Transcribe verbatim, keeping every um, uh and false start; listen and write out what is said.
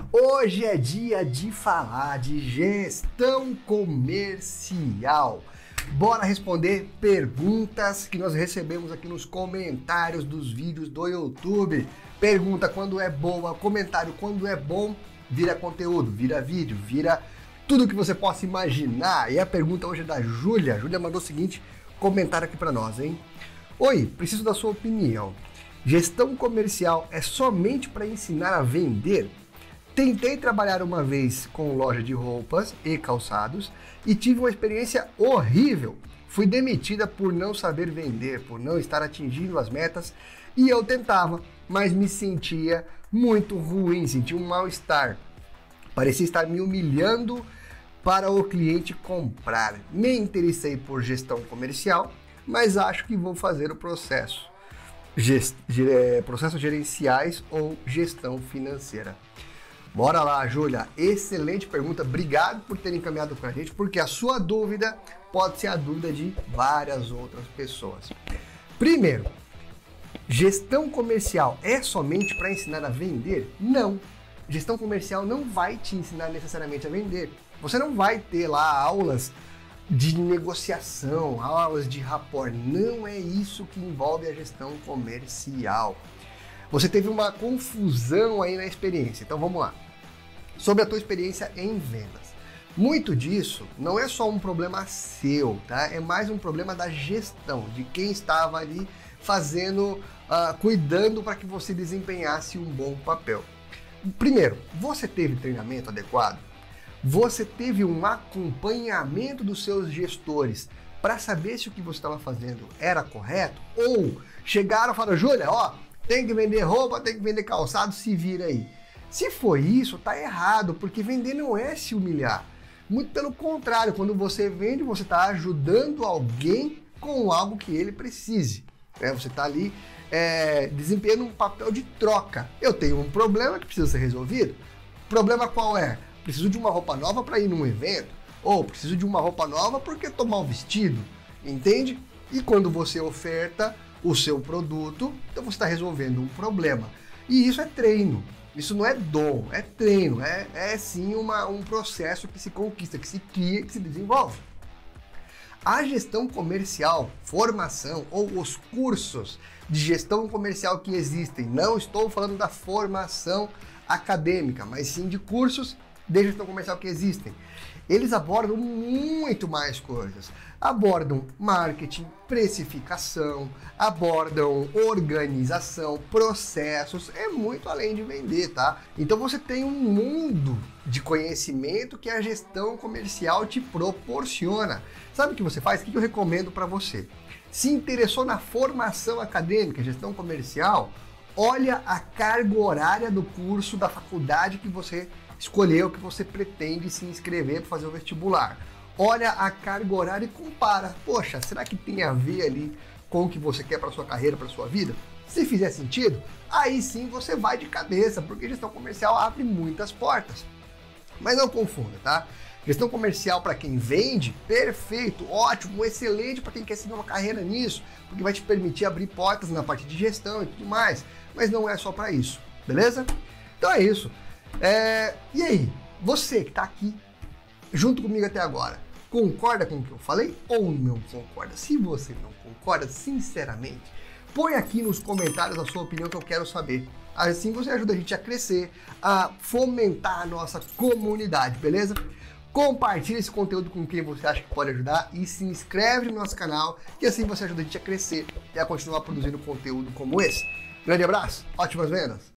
Hoje é dia de falar de gestão comercial. Bora responder perguntas que nós recebemos aqui nos comentários dos vídeos do YouTube. Pergunta quando é boa, comentário quando é bom, vira conteúdo, vira vídeo, vira tudo que você possa imaginar. E a pergunta hoje é da Júlia. A Júlia mandou o seguinte comentário aqui para nós, hein? Oi, preciso da sua opinião. Gestão comercial é somente para ensinar a vender? Tentei trabalhar uma vez com loja de roupas e calçados e tive uma experiência horrível. Fui demitida por não saber vender, por não estar atingindo as metas e eu tentava, mas me sentia muito ruim, sentia um mal-estar. Parecia estar me humilhando para o cliente comprar. Me interessei por gestão comercial, mas acho que vou fazer o processo. Gest... Processos gerenciais ou gestão financeira. Bora lá, Júlia. Excelente pergunta. Obrigado por ter encaminhado para a gente, porque a sua dúvida pode ser a dúvida de várias outras pessoas. Primeiro, gestão comercial é somente para ensinar a vender? Não. Gestão comercial não vai te ensinar necessariamente a vender. Você não vai ter lá aulas de negociação, aulas de rapport. Não é isso que envolve a gestão comercial. Você teve uma confusão aí na experiência, então vamos lá. Sobre a tua experiência em vendas. Muito disso não é só um problema seu, tá? É mais um problema da gestão, de quem estava ali fazendo, uh, cuidando para que você desempenhasse um bom papel. Primeiro, você teve treinamento adequado? Você teve um acompanhamento dos seus gestores para saber se o que você estava fazendo era correto? Ou chegaram e falaram, Júlia, ó, tem que vender roupa, tem que vender calçado, se vira aí. Se foi isso, tá errado, porque vender não é se humilhar. Muito pelo contrário, quando você vende, você está ajudando alguém com algo que ele precise. Né? Você está ali é, desempenhando um papel de troca. Eu tenho um problema que precisa ser resolvido. O problema qual é? Preciso de uma roupa nova para ir num evento. Ou preciso de uma roupa nova porque tomar um vestido. Entende? E quando você oferta o seu produto, então você está resolvendo um problema. E isso é treino, isso não é dom, é treino, é, é sim uma, um processo que se conquista, que se cria, que se desenvolve. A gestão comercial, formação ou os cursos de gestão comercial que existem, não estou falando da formação acadêmica, mas sim de cursos de gestão comercial que existem. Eles abordam muito mais coisas. Abordam marketing, precificação, abordam organização, processos, é muito além de vender, tá? Então você tem um mundo de conhecimento que a gestão comercial te proporciona. Sabe o que você faz? O que eu recomendo para você? Se interessou na formação acadêmica, gestão comercial, olha a carga horária do curso da faculdade que você escolheu, que você pretende se inscrever para fazer o vestibular. Olha a carga horária e compara. Poxa, será que tem a ver ali com o que você quer para sua carreira, para sua vida? Se fizer sentido, aí sim você vai de cabeça, porque gestão comercial abre muitas portas. Mas não confunda, tá? Gestão comercial para quem vende, perfeito, ótimo, excelente para quem quer seguir uma carreira nisso, porque vai te permitir abrir portas na parte de gestão e tudo mais. Mas não é só para isso, beleza? Então é isso. É, e aí, você que está aqui junto comigo até agora, concorda com o que eu falei ou não concorda? Se você não concorda, sinceramente, põe aqui nos comentários a sua opinião que eu quero saber. Assim você ajuda a gente a crescer, a fomentar a nossa comunidade, beleza? Compartilhe esse conteúdo com quem você acha que pode ajudar e se inscreve no nosso canal, que assim você ajuda a gente a crescer e a continuar produzindo conteúdo como esse. Grande abraço, ótimas vendas!